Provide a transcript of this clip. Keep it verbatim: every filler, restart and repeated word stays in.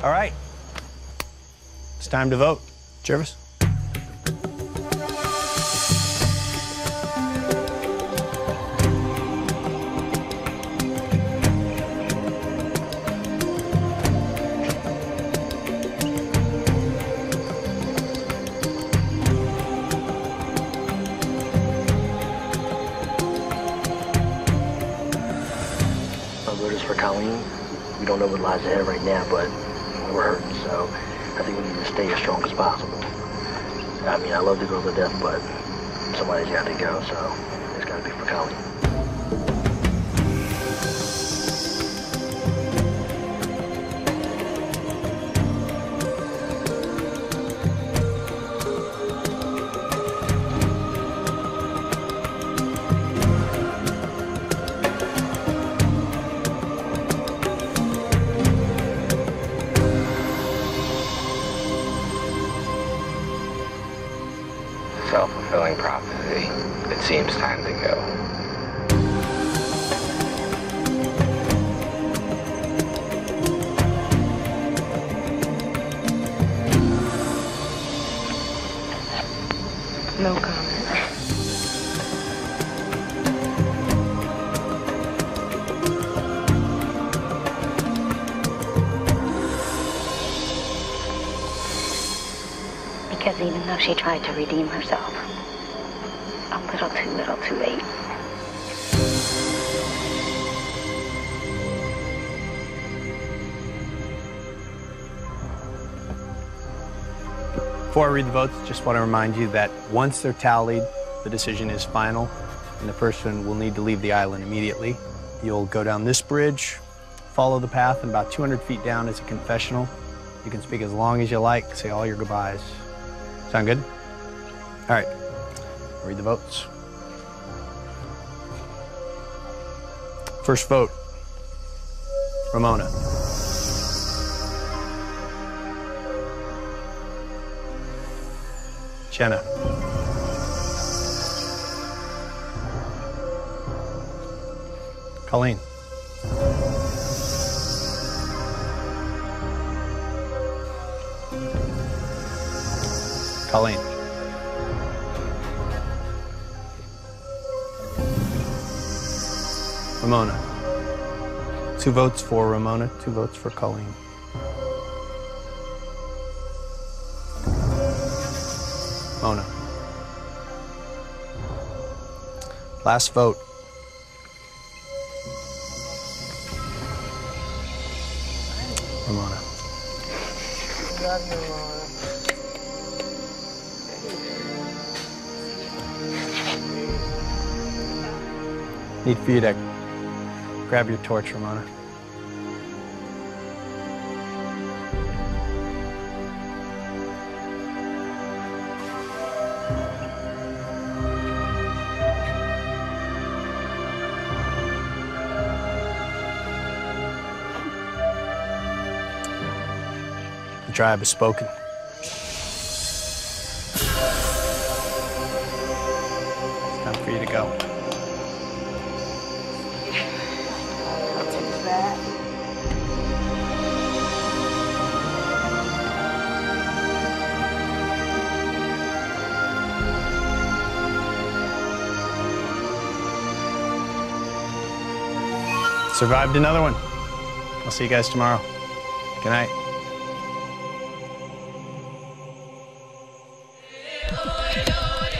All right. It's time to vote. Jervis? My vote is for Colleen. We don't know what lies ahead right now, but we're hurting, so I think we need to stay as strong as possible. I mean, I love the girl to death, but somebody's got to go, so it's got to be for Colleen. Self-fulfilling prophecy. It seems time to go. No comment. Because even though she tried to redeem herself, a little too little too late. Before I read the votes, just want to remind you that once they're tallied, the decision is final, and the person will need to leave the island immediately. You'll go down this bridge, follow the path, and about two hundred feet down is a confessional. You can speak as long as you like, say all your goodbyes. Sound good? All right, read the votes. First vote, Ramona. Jenna. Colleen. Colleen. Ramona. Two votes for Ramona, two votes for Colleen. Mona. Last vote. Ramona. Love you, Ramona. Need for you to grab your torch, Ramona. The tribe has spoken. It's time for you to go. Survived another one. I'll see you guys tomorrow. Good night.